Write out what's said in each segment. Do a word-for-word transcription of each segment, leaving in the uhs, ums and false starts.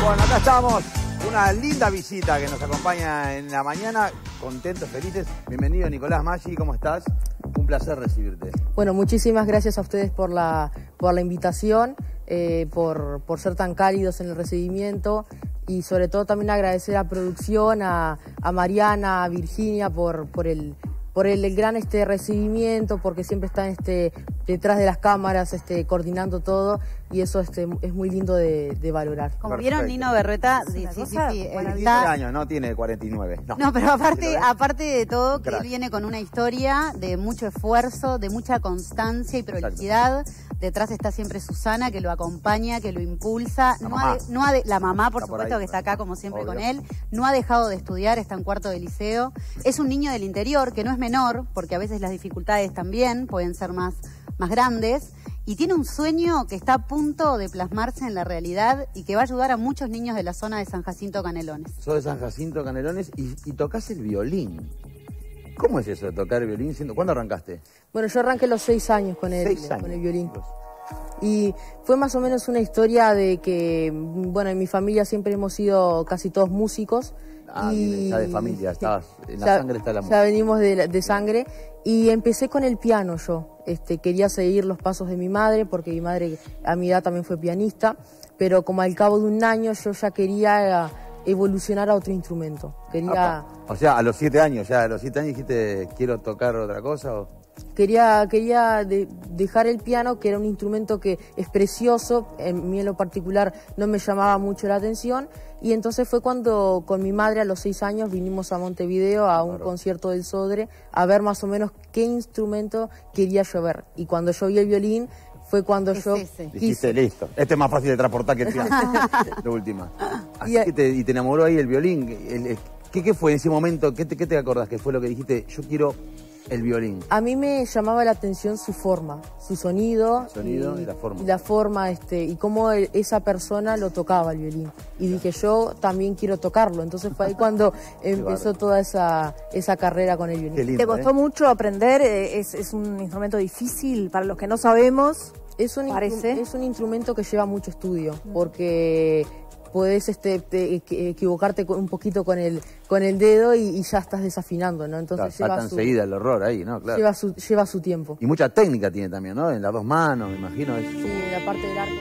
Bueno, acá estamos. Una linda visita que nos acompaña en la mañana. Contentos, felices. Bienvenido, Nicolás Maggi. ¿Cómo estás? Un placer recibirte. Bueno, muchísimas gracias a ustedes por la, por la invitación, eh, por, por ser tan cálidos en el recibimiento y sobre todo también agradecer a producción, a, a Mariana, a Virginia por, por el... por el, el gran este recibimiento, porque siempre están este, detrás de las cámaras este, coordinando todo y eso este, es muy lindo de, de valorar. Como Perfecto. Vieron, Nino Berrueta, sí, sí, sí, sí, cuarenta y nueve está... años, no tiene cuarenta y nueve. No, No, pero aparte, ¿eh? aparte de todo, que Crack. él viene con una historia de mucho esfuerzo, de mucha constancia y proliquidad. Detrás está siempre Susana, que lo acompaña, que lo impulsa. La No mamá. ha de- no ha de- la mamá, por Está por supuesto, ahí, que está acá como siempre obvio. con él. No ha dejado de estudiar, está en cuarto de liceo. Es un niño del interior, que no es menor, porque a veces las dificultades también pueden ser más, más grandes. Y tiene un sueño que está a punto de plasmarse en la realidad y que va a ayudar a muchos niños de la zona de San Jacinto Canelones. Sos de San Jacinto, Canelones, y, y tocas el violín. ¿Cómo es eso de tocar el violín? Siendo- ¿Cuándo arrancaste? Bueno, yo arranqué los seis años con el, Seis años. con el violín. Y fue más o menos una historia de que, bueno, en mi familia siempre hemos sido casi todos músicos. Ah, y bien, ya de familia, estabas, en la ya- sangre está la Ya música. venimos de, la- de sangre y empecé con el piano yo. Este, quería seguir los pasos de mi madre porque mi madre a mi edad también fue pianista, pero como al cabo de un año yo ya quería eh, evolucionar a otro instrumento. Quería... Apa. O sea, a los siete años, ya a los siete años dijiste, quiero tocar otra cosa. O... Quería, quería de- dejar el piano, que era un instrumento que es precioso, en mí en lo particular no me llamaba mucho la atención, y entonces fue cuando con mi madre a los seis años vinimos a Montevideo a un Claro. concierto del Sodre a ver más o menos qué instrumento quería yo ver. Y cuando yo vi el violín fue cuando Es yo ese. Dijiste, listo, este es más fácil de transportar que el piano. La última. Así Y- que te, y te enamoró ahí el violín. El- el- ¿qué, ¿Qué fue en ese momento? ¿Qué te, ¿Qué te acordás que fue lo que dijiste? Yo quiero el violín. A mí me llamaba la atención su forma, su sonido, El sonido y la forma. y la forma, este, y cómo el- esa persona lo tocaba el violín. Y dije, yo también quiero tocarlo. Entonces fue ahí cuando empezó bárbaro. toda esa, esa carrera con el violín. Qué lindo, ¿Te costó ¿eh? mucho aprender? Eh, Es, es un instrumento difícil para los que no sabemos. Es un, instru- Parece. es un instrumento que lleva mucho estudio, porque podés este, te- equi- equivocarte con- un poquito con el, con el dedo y, y ya estás desafinando, ¿no? Claro, Entonces falta lleva, su, enseguida el horror ahí, ¿no? Claro. lleva, su, lleva su tiempo. Y mucha técnica tiene también, ¿no? En las dos manos, me imagino. Es... Sí, en la parte del arco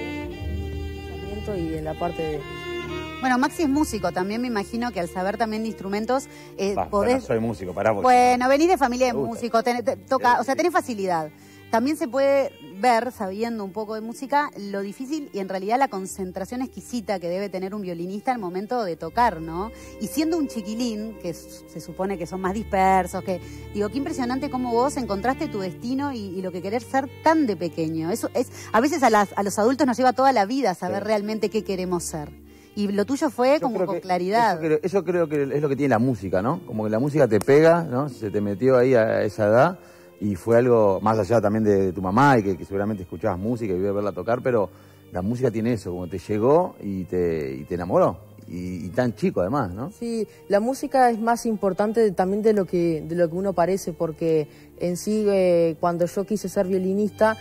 también, y en la parte de... Bueno, Maxi es músico, también me imagino que al saber también de instrumentos, eh, Va, podés... no soy músico, pará. porque- Bueno, venís de familia de Me gusta. músicos, tenés- te- toca, o sea, tenés facilidad. También se puede ver, sabiendo un poco de música, lo difícil y en realidad la concentración exquisita que debe tener un violinista al momento de tocar, ¿no? Y siendo un chiquilín, que s- se supone que son más dispersos, que digo, qué impresionante cómo vos encontraste tu destino y, y lo que querés ser tan de pequeño. Eso es, a veces a, las, a los adultos nos lleva toda la vida a saber Sí. realmente qué queremos ser. Y lo tuyo fue Yo como creo con que claridad. Eso creo, eso creo que es lo que tiene la música, ¿no? Como que la música te pega, ¿no? Se te metió ahí a esa edad y fue algo más allá también de, de tu mamá y que, que seguramente escuchabas música y ibas a verla tocar, pero la música tiene eso, como te llegó y te, y te enamoró. Y, y tan chico además, ¿no? Sí, la música es más importante de- también de lo que de lo que uno parece, porque en sí eh, cuando yo quise ser violinista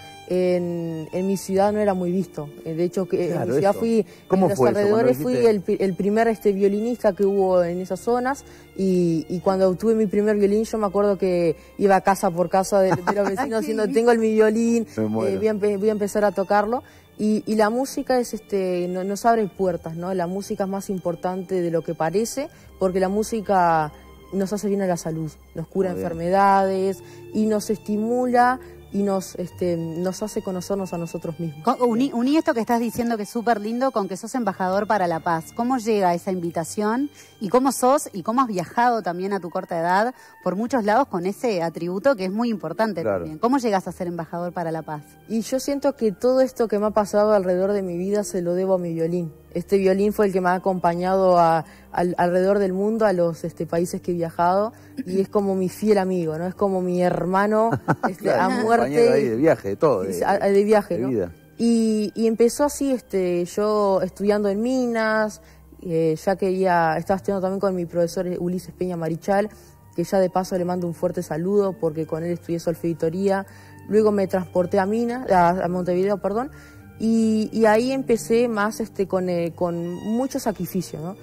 en, en mi ciudad no era muy visto. Eh, De hecho, que en Claro, mi ciudad eso. fui ¿Cómo en los fue eso? Cuando alrededores fui dijiste- el, pi- el primer este violinista que hubo en esas zonas y, y cuando obtuve mi primer violín yo me acuerdo que iba casa por casa de, de los vecinos diciendo tengo el mi violín, Me muero. eh, voy, a empe- voy a empezar a tocarlo. Y, y la música es este no- nos abre puertas, ¿no? La música es más importante de lo que parece, porque la música nos hace bien a la salud, nos cura Muy bien. enfermedades y nos estimula y nos, este, nos hace conocernos a nosotros mismos. Co- Uní, uní esto que estás diciendo que es súper lindo con que sos embajador para la paz. ¿Cómo llega esa invitación? ¿Y cómo sos? ¿Y cómo has viajado también a tu corta edad por muchos lados con ese atributo que es muy importante Claro. también? ¿Cómo llegas a ser embajador para la paz? Y yo siento que todo esto que me ha pasado alrededor de mi vida se lo debo a mi violín. Este violín fue el que me ha acompañado a- al- alrededor del mundo, a los este, países que he viajado, y es como mi fiel amigo, ¿no? Es como mi hermano este, Claro, a un muerte. compañero ahí de viaje, de todo. Sí, De, a- de viaje, de ¿no? vida. Y, y empezó así, este, yo estudiando en Minas, eh, ya quería, estaba estudiando también con mi profesor Ulises Peña Marichal, que ya de paso le mando un fuerte saludo porque con él estudié solfeguitoría. Luego me transporté a Minas, a, a Montevideo, perdón, Y, y ahí empecé más este, con, eh, con mucho sacrificio, ¿no?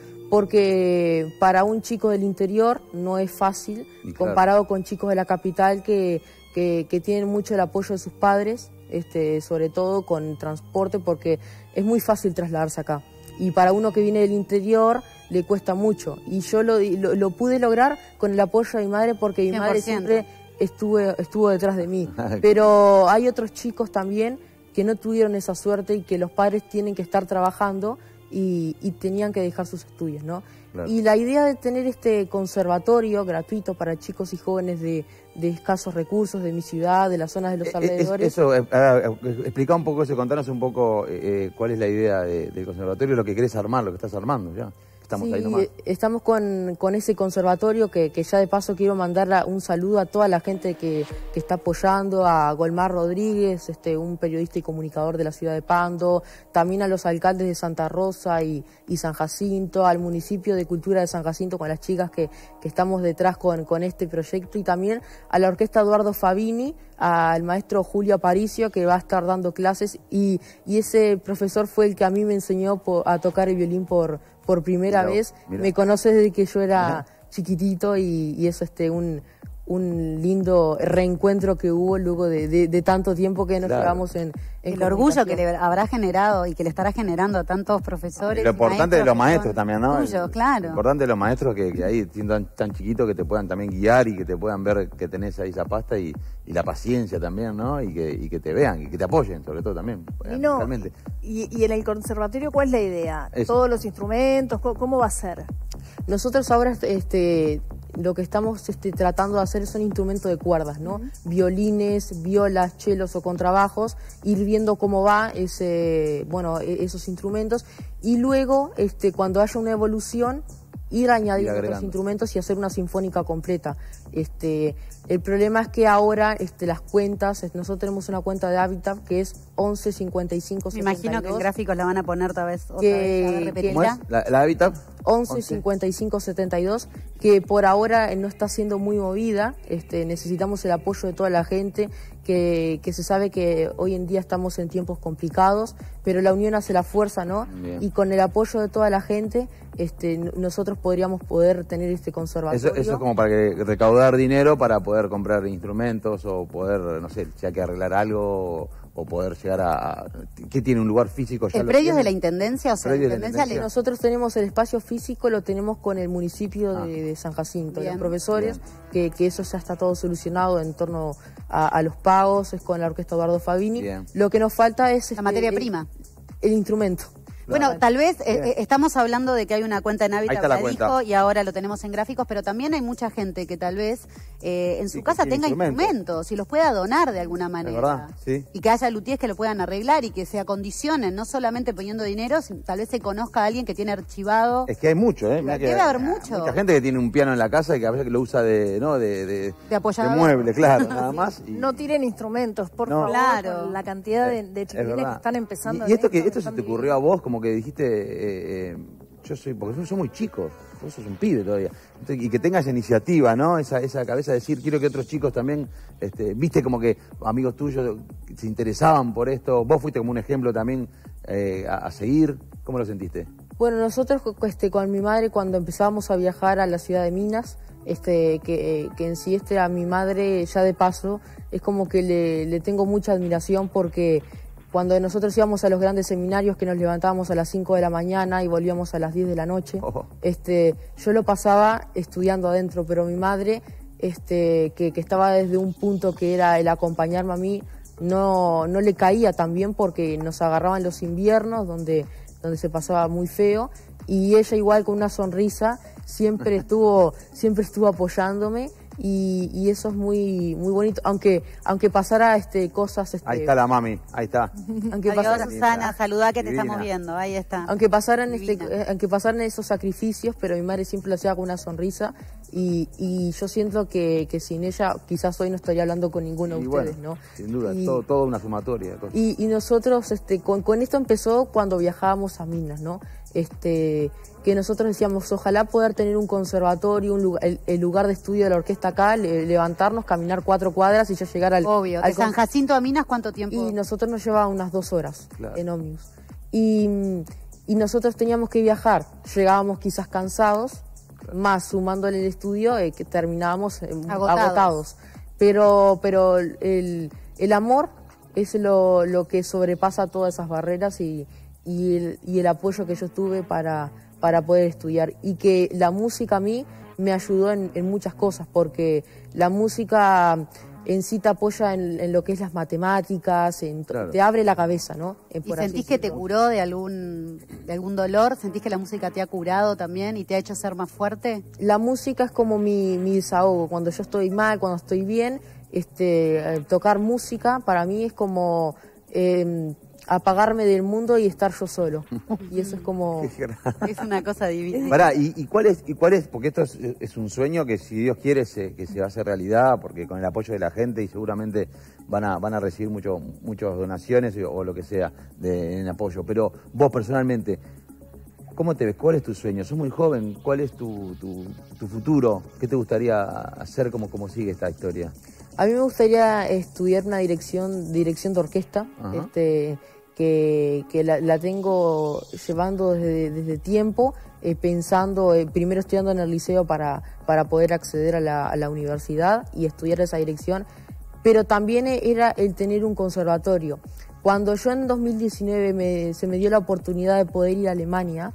Porque para un chico del interior no es fácil, claro, comparado con chicos de la capital que, que, que tienen mucho el apoyo de sus padres, este, sobre todo con transporte, porque es muy fácil trasladarse acá. Y para uno que viene del interior le cuesta mucho. Y yo lo, lo, lo pude lograr con el apoyo de mi madre, porque mi cien por ciento. madre siempre estuve, estuvo detrás de mí. Pero hay otros chicos también que no tuvieron esa suerte y que los padres tienen que estar trabajando y, y tenían que dejar sus estudios, ¿no? Claro. Y la idea de tener este conservatorio gratuito para chicos y jóvenes de, de escasos recursos de mi ciudad, de las zonas de los alrededores... Es, eso, eh, eh, explica un poco eso, contanos un poco eh, cuál es la idea de, del conservatorio, lo que querés armar, lo que estás armando ya. Estamos sí, ahí nomás. Estamos con, con ese conservatorio que, que ya de paso quiero mandar un saludo a toda la gente que, que está apoyando, a Golmar Rodríguez, este, un periodista y comunicador de la ciudad de Pando, también a los alcaldes de Santa Rosa y, y San Jacinto, al municipio de Cultura de San Jacinto con las chicas que, que estamos detrás con, con este proyecto, y también a la orquesta Eduardo Fabini, al maestro Julio Aparicio, que va a estar dando clases, y, y ese profesor fue el que a mí me enseñó por, a tocar el violín por, por primera mira, vez. Mira. Me conoce desde que yo era mira. chiquitito y, y es este, un, un lindo reencuentro que hubo luego de, de, de tanto tiempo que nos claro. llevamos en, en el orgullo que le habrá generado y que le estará generando a tantos profesores. Y lo importante de los maestros también, ¿no? Tuyo, claro. Lo importante de los maestros que, que ahí, siendo tan, tan chiquitos, que te puedan también guiar y que te puedan ver que tenés ahí esa pasta y, y la paciencia también, ¿no? Y que, y que te vean y que te apoyen, sobre todo también. Y, no, y, y en el conservatorio, ¿cuál es la idea? Eso. ¿Todos los instrumentos? ¿Cómo, cómo va a ser? Nosotros ahora este, lo que estamos este, tratando de hacer son instrumentos de cuerdas, ¿no? Uh-huh. Violines, violas, chelos o contrabajos, ir viendo cómo va ese, bueno, esos instrumentos, y luego este, cuando haya una evolución ir añadiendo otros instrumentos y hacer una sinfónica completa. Este, el problema es que ahora este, las cuentas, nosotros tenemos una cuenta de Habitat que es once cincuenta y cinco setenta y dos. Me imagino que en gráficos la van a poner otra vez, otra que, vez, a ver, repetirla. ¿La, la Habitat? once cincuenta y cinco setenta y dos, que por ahora no está siendo muy movida. Este, necesitamos el apoyo de toda la gente, que, que se sabe que hoy en día estamos en tiempos complicados, pero la unión hace la fuerza, ¿no? Bien. Y con el apoyo de toda la gente, este, nosotros podríamos poder tener este conservatorio. Eso, eso es como para que, recaudar dinero para poder comprar instrumentos o poder, no sé, si hay que arreglar algo o poder llegar a... ¿Qué tiene un lugar físico? ¿Ya ¿El predio de la Intendencia? O sea, la intendencia le... Nosotros tenemos el espacio físico, lo tenemos con el municipio ah. de, de San Jacinto, bien, los profesores, que, que eso ya está todo solucionado en torno a, a los pagos, es con la orquesta Eduardo Fabini. Bien. Lo que nos falta es... La este, materia prima. El, el instrumento. Bueno, claro. tal vez eh, estamos hablando de que hay una cuenta en Habitat, la dijo, y ahora lo tenemos en gráficos, pero también hay mucha gente que tal vez eh, en su sí, casa tenga instrumentos. instrumentos y los pueda donar de alguna manera. Es verdad, sí. Y que haya luthiers que lo puedan arreglar y que se acondicionen, no solamente poniendo dinero, sino tal vez se conozca a alguien que tiene archivado. Es que hay mucho, ¿eh? Debe que, haber mucho. Mucha gente que tiene un piano en la casa y que a veces lo usa de, ¿no? de, de, de apoyador. De mueble, claro, nada más. Y... No tiren instrumentos, por no. favor, claro. la cantidad de, de chiquilines que están empezando. Y, y esto, que, esto se te ocurrió a vos, como que dijiste... Eh, yo soy, porque nosotros somos muy chicos, vos sos un pibe todavía, entonces, y que tengas iniciativa, ¿no? Esa, esa cabeza de decir, quiero que otros chicos también, este, viste como que amigos tuyos se interesaban por esto, vos fuiste como un ejemplo también eh, a, a seguir, ¿cómo lo sentiste? Bueno, nosotros este, con mi madre cuando empezábamos a viajar a la ciudad de Minas, este, que, que en sí este, a mi madre ya de paso, es como que le, le tengo mucha admiración porque... Cuando nosotros íbamos a los grandes seminarios que nos levantábamos a las cinco de la mañana y volvíamos a las diez de la noche, oh. este, yo lo pasaba estudiando adentro, pero mi madre, este, que, que estaba desde un punto que era el acompañarme a mí, no, no le caía tan bien porque nos agarraban los inviernos donde, donde se pasaba muy feo, y ella igual con una sonrisa siempre estuvo, siempre estuvo apoyándome. Y, y eso es muy muy bonito, aunque aunque pasara este cosas... Este, ahí está la mami, ahí está. Aunque pasara, Susana, saludá que te Divina. Estamos viendo, ahí está. Aunque pasaran, este, aunque pasaran esos sacrificios, pero mi madre siempre lo hacía con una sonrisa Y, y yo siento que, que sin ella quizás hoy no estaría hablando con ninguno de y ustedes, bueno, ¿no? Sin duda, y, todo, todo una sumatoria. Y, y nosotros, este, con, con esto empezó cuando viajábamos a Minas, ¿no? Este, que nosotros decíamos, ojalá poder tener un conservatorio, un lugar, el, el lugar de estudio de la orquesta acá, le, levantarnos, caminar cuatro cuadras y ya llegar al... Obvio, al de San Jacinto a Minas, ¿cuánto tiempo? Y nosotros nos llevaba unas dos horas claro. en ómnibus. Y, y nosotros teníamos que viajar, llegábamos quizás cansados, claro. más sumándole el estudio, eh, que terminábamos eh, agotados. agotados. Pero, pero el, el amor es lo, lo que sobrepasa todas esas barreras y, y, el, y el apoyo que yo tuve para, para poder estudiar. Y que la música a mí me ayudó en, en muchas cosas, porque la música en sí te apoya en, en lo que es las matemáticas, en, claro. te abre la cabeza, ¿no? ¿Y sentís que te curó de algún, de algún dolor? ¿Sentís que la música te ha curado también y te ha hecho ser más fuerte? La música es como mi, mi desahogo. Cuando yo estoy mal, cuando estoy bien, este, tocar música para mí es como eh, apagarme del mundo y estar yo solo. Y eso es como... es una cosa divina. Pará, ¿y, y cuál es, y cuál es? Porque esto es, es un sueño que si Dios quiere se, que se va a hacer realidad, porque con el apoyo de la gente y seguramente van a, van a recibir mucho, muchas donaciones o, o lo que sea de, en apoyo. Pero vos personalmente, ¿cómo te ves? ¿Cuál es tu sueño? Sos muy joven, ¿cuál es tu, tu, tu futuro? ¿Qué te gustaría hacer? ¿Cómo, cómo sigue esta historia? A mí me gustaría estudiar una dirección, dirección de orquesta, este, que, que la, la tengo llevando desde, desde tiempo, eh, pensando, eh, primero estudiando en el liceo para, para poder acceder a la, a la universidad y estudiar esa dirección, pero también era el tener un conservatorio. Cuando yo en dos mil diecinueve me, se me dio la oportunidad de poder ir a Alemania,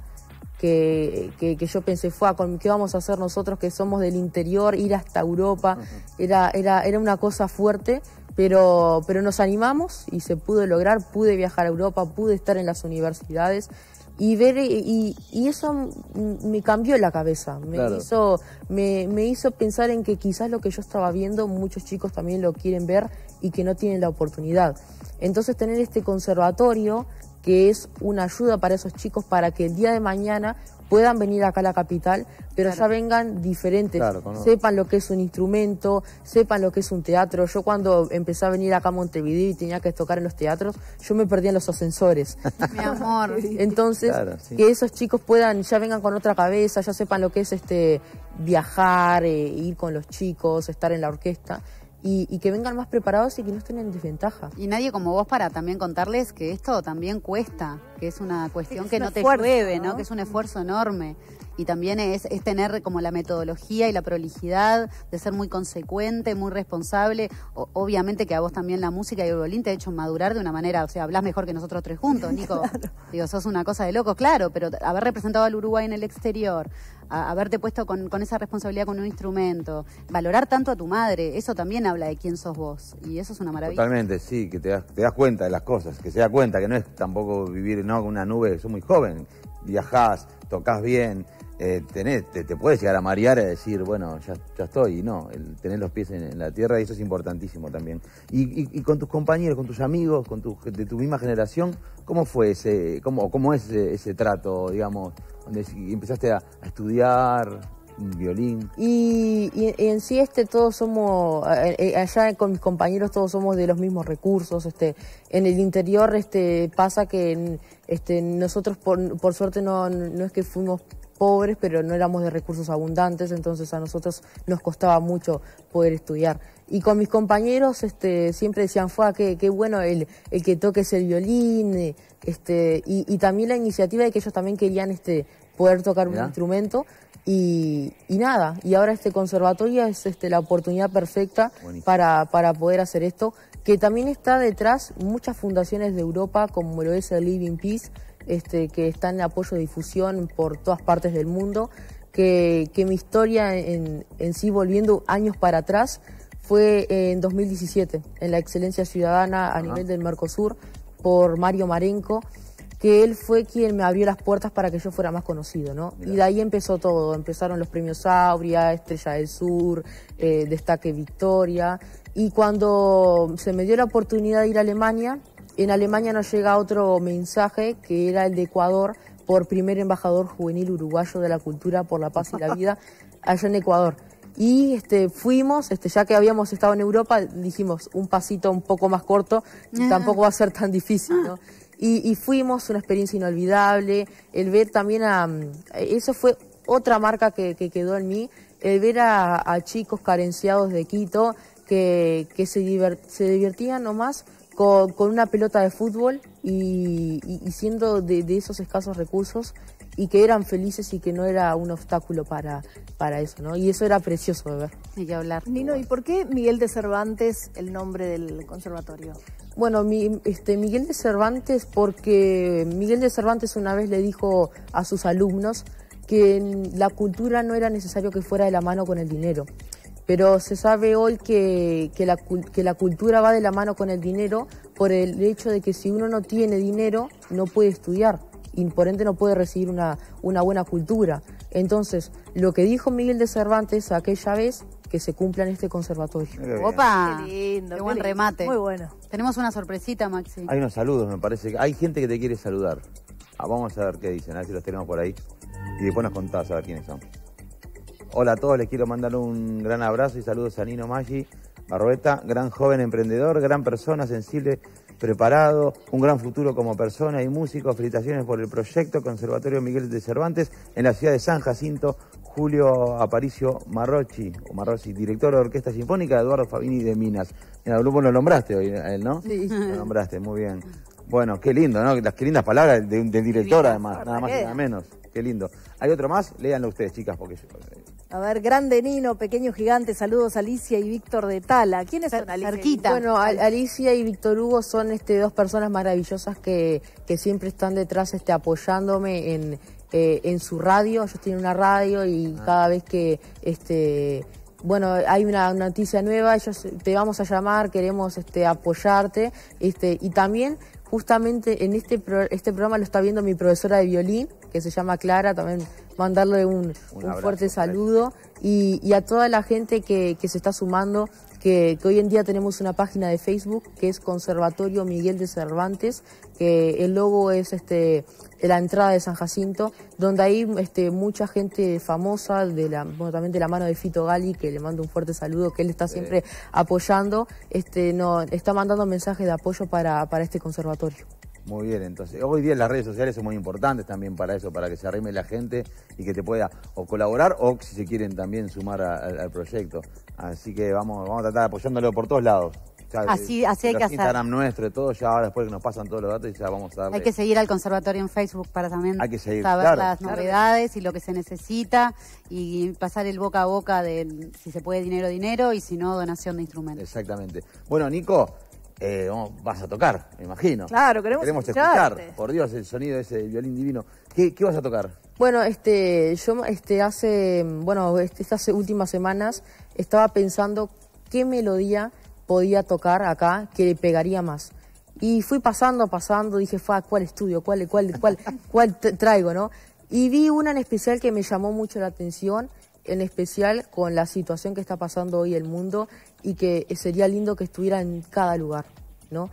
Que, que, que yo pensé, fue, ¿qué vamos a hacer nosotros que somos del interior? Ir hasta Europa, uh-huh. era, era, era una cosa fuerte, pero, pero nos animamos y se pudo lograr, pude viajar a Europa, pude estar en las universidades y ver y, y eso me cambió la cabeza, me, claro. hizo, me, me hizo pensar en que quizás lo que yo estaba viendo, muchos chicos también lo quieren ver y que no tienen la oportunidad. Entonces tener este conservatorio que es una ayuda para esos chicos para que el día de mañana puedan venir acá a la capital, pero claro. ya vengan diferentes, claro, sepan lo que es un instrumento, sepan lo que es un teatro. Yo cuando empecé a venir acá a Montevideo y tenía que tocar en los teatros, yo me perdía en los ascensores. Mi amor. Entonces, claro, sí. que esos chicos puedan, ya vengan con otra cabeza, ya sepan lo que es este viajar, eh, ir con los chicos, estar en la orquesta. Y, y que vengan más preparados y que no estén en desventaja. Y nadie como vos para también contarles que esto también cuesta, que es una cuestión es que no te esfuerzo, llueve, ¿no? ¿no? Que es un esfuerzo enorme. Y también es, es tener como la metodología y la prolijidad de ser muy consecuente, muy responsable. O, obviamente que a vos también la música y el violín te ha hecho madurar de una manera, o sea, hablás mejor que nosotros tres juntos, Nico. Claro. Digo, sos una cosa de loco, claro, pero haber representado al Uruguay en el exterior, a, haberte puesto con, con esa responsabilidad con un instrumento, valorar tanto a tu madre, eso también habla de quién sos vos. Y eso es una maravilla. Totalmente, sí, que te das, te das cuenta de las cosas, que se da cuenta que no es tampoco vivir no con una nube, sos muy joven, viajás, tocás bien. Eh, tenés, te, te puedes llegar a marear y decir, bueno, ya, ya estoy, y no, el tener los pies en, en la tierra, y eso es importantísimo también. Y, y, y con tus compañeros, con tus amigos, con tu, de tu misma generación, ¿cómo fue ese, cómo, cómo es ese, ese trato, digamos, donde empezaste a, a estudiar violín? Y, y, y en sí este todos somos, eh, allá con mis compañeros todos somos de los mismos recursos, este, en el interior este, pasa que este, nosotros por, por suerte no, no es que fuimos pobres, pero no éramos de recursos abundantes, entonces a nosotros nos costaba mucho poder estudiar. Y con mis compañeros este, siempre decían, fue qué, qué bueno el, el que toques el violín, este, y, y también la iniciativa de que ellos también querían este, poder tocar un instrumento, y, y nada, y ahora este conservatorio es este, la oportunidad perfecta para, para poder hacer esto, que también está detrás muchas fundaciones de Europa, como lo es el Living Peace, Este, que está en apoyo de difusión por todas partes del mundo, que, que mi historia en, en sí, volviendo años para atrás, fue en dos mil diecisiete, en la Excelencia Ciudadana a nivel del Mercosur, por Mario Marenco, que él fue quien me abrió las puertas para que yo fuera más conocido, ¿no? Mirá. Y de ahí empezó todo, empezaron los premios Aurea, Estrella del Sur, eh, Destaque Victoria, y cuando se me dio la oportunidad de ir a Alemania, en Alemania nos llega otro mensaje, que era el de Ecuador, por primer embajador juvenil uruguayo de la cultura por la paz y la vida. allá en Ecuador. Y este, fuimos, este, ya que habíamos estado en Europa, dijimos un pasito un poco más corto, tampoco va a ser tan difícil, ¿no? Y, y fuimos, una experiencia inolvidable, el ver también a... Eso fue otra marca que, que quedó en mí, el ver a, a chicos carenciados de Quito que, que se, divert, se divertían nomás con, con una pelota de fútbol y, y, y siendo de, de esos escasos recursos y que eran felices y que no era un obstáculo para, para eso, ¿no? Y eso era precioso de ver. Hay que hablar. Nino, ¿y por qué Miguel de Cervantes el nombre del conservatorio? Bueno, mi, este, Miguel de Cervantes, porque Miguel de Cervantes una vez le dijo a sus alumnos que la cultura no era necesario que fuera de la mano con el dinero. Pero se sabe hoy que, que, la, que la cultura va de la mano con el dinero por el hecho de que si uno no tiene dinero no puede estudiar y por ende no puede recibir una, una buena cultura. Entonces, lo que dijo Miguel de Cervantes aquella vez, que se cumpla en este conservatorio. ¡Opa! Qué lindo, qué qué buen lindo. remate. Muy bueno. Tenemos una sorpresita, Maxi. Hay unos saludos, me parece. Hay gente que te quiere saludar. Ah, vamos a ver qué dicen, a ver si los tenemos por ahí. Y después nos contás a ver quiénes son. Hola a todos, les quiero mandar un gran abrazo y saludos a Nino Maggi Barrueta, gran joven emprendedor, gran persona, sensible, preparado, un gran futuro como persona y músico. Felicitaciones por el proyecto Conservatorio Miguel de Cervantes en la ciudad de San Jacinto. Julio Aparicio Marrochi, o Marrochi, director de Orquesta Sinfónica de Eduardo Fabini de Minas. Mira, grupo lo nombraste hoy, él, ¿no? Sí. Lo nombraste, muy bien. Bueno, qué lindo, ¿no? Las qué lindas palabras del de director, además, nada más y nada menos. Qué lindo. ¿Hay otro más? Léanlo ustedes, chicas, porque yo... A ver, grande Nino, pequeño gigante, saludos a Alicia y Víctor de Tala. ¿Quiénes son Alicia? Cerquita. Bueno, Al- Alicia y Víctor Hugo son este, dos personas maravillosas que, que siempre están detrás este, apoyándome en, eh, en su radio. Ellos tienen una radio y Ah. cada vez que este, bueno, hay una noticia nueva, ellos te vamos a llamar, queremos este, apoyarte. Este, y también justamente en este, pro, este programa lo está viendo mi profesora de violín, que se llama Clara, también mandarle un, un, un fuerte saludo y, y a toda la gente que, que se está sumando, que, que hoy en día tenemos una página de Facebook que es Conservatorio Miguel de Cervantes, que el logo es este de la entrada de San Jacinto, donde hay este, mucha gente famosa, de la, bueno, también de la mano de Fito Gali, que le mando un fuerte saludo, que él está siempre sí. apoyando, este, no, está mandando mensajes de apoyo para, para este conservatorio. Muy bien, entonces, hoy día las redes sociales son muy importantes también para eso, para que se arrime la gente y que te pueda o colaborar o si se quieren también sumar a, a, al proyecto. Así que vamos, vamos a tratar apoyándolo por todos lados. Ya, así así hay que hacer. Instagram nuestro, de todo, ya ahora después que nos pasan todos los datos y ya vamos a darle. Hay que seguir al conservatorio en Facebook para también hay que seguir, saber claro, las claro. novedades y lo que se necesita y pasar el boca a boca de si se puede dinero, dinero y si no, donación de instrumentos. Exactamente. Bueno, Nico, eh, vamos, vas a tocar, me imagino. Claro, queremos, queremos escucharte. escuchar, por Dios, el sonido de ese violín divino. ¿Qué, qué vas a tocar? Bueno, este, yo este, hace, bueno, este, estas últimas semanas estaba pensando qué melodía podía tocar acá que le pegaría más. Y fui pasando, pasando, dije, fue ¿cuál estudio? ¿Cuál, cuál, cuál, cuál traigo, no? Y vi una en especial que me llamó mucho la atención, en especial con la situación que está pasando hoy el mundo y que sería lindo que estuviera en cada lugar, ¿no?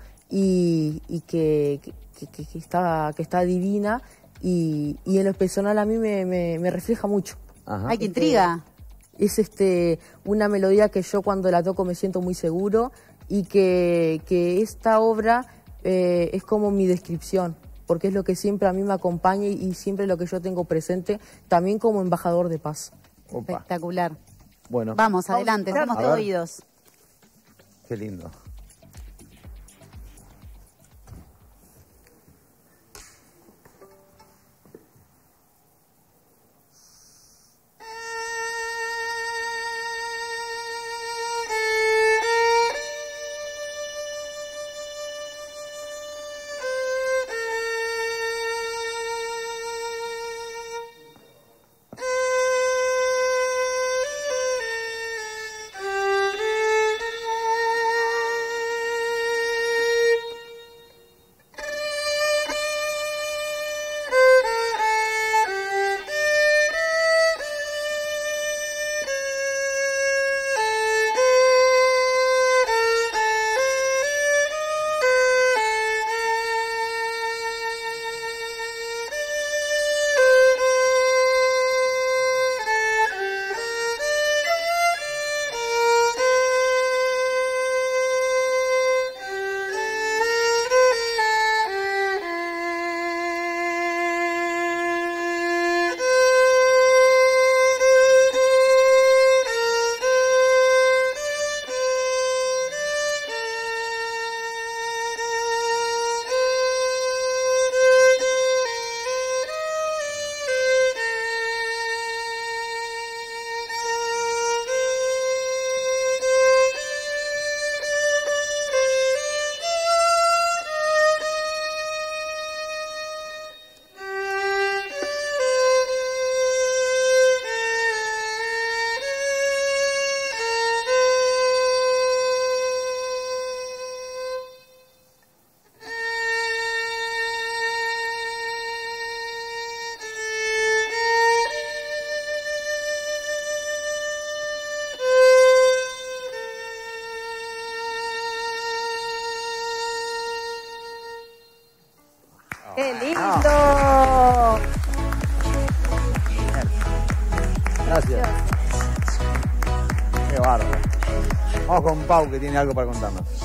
Y, y que, que, que, que, está, que está divina y, y en lo personal a mí me, me, me refleja mucho. Ajá. ¡Ay, qué intriga! Es este, una melodía que yo cuando la toco me siento muy seguro y que, que esta obra eh, es como mi descripción, porque es lo que siempre a mí me acompaña y, y siempre lo que yo tengo presente, también como embajador de paz. Opa. Espectacular. Bueno. Vamos, adelante, Vamos, somos a todo ver. oídos. Qué lindo. ¡Qué lindo! No. Gracias. Qué bárbaro. Vamos con Pau, que tiene algo para contarnos.